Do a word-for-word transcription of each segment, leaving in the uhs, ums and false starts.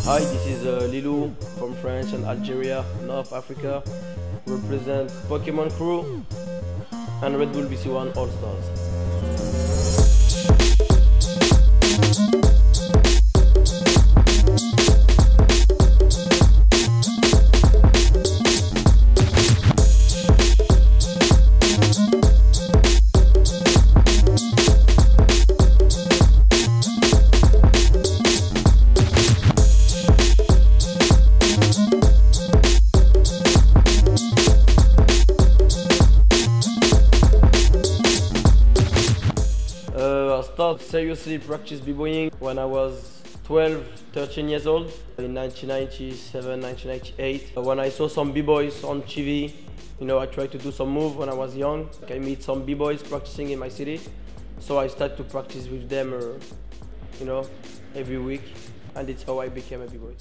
Hi, this is uh, Lilou from France and Algeria, North Africa. Represent Pockemon crew and RedBull B C one Allstars. Uh, I started seriously practice b-boying when I was twelve, thirteen years old in nineteen ninety-seven, nineteen ninety-eight. When I saw some b-boys on T V, you know, I tried to do some move when I was young. I meet some b-boys practicing in my city, so I started to practice with them, uh, you know, every week, and it's how I became a b-boy.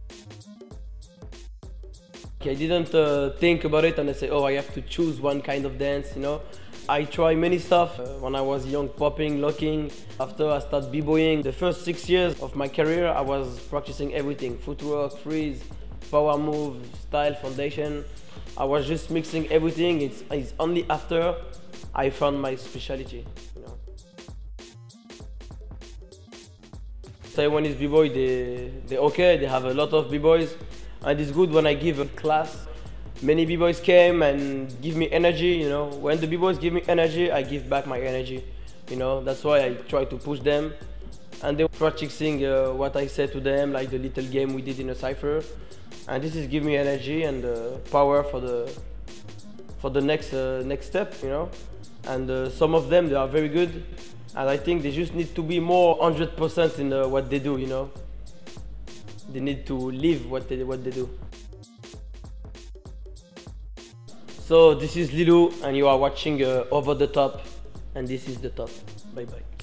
I didn't uh, think about it and I say, oh, I have to choose one kind of dance, you know. I try many stuff. Uh, when I was young, popping, locking. After I started b-boying, the first six years of my career, I was practicing everything. Footwork, freeze, power move, style, foundation. I was just mixing everything. It's, it's only after I found my specialty, you know. Taiwanese b-boy, they, they're okay. They have a lot of b-boys. And it's good when I give a class. Many b-boys came and give me energy, you know. When the b-boys give me energy, I give back my energy, you know. That's why I try to push them. And they're practicing uh, what I said to them, like the little game we did in a cipher. And this is give me energy and uh, power for the for the next uh, next step, you know. And uh, some of them, they are very good. And I think they just need to be more one hundred percent in uh, what they do, you know. They need to live what they, what they do. So this is Lilou and you are watching uh, Over the Top, and this is the top. Bye bye.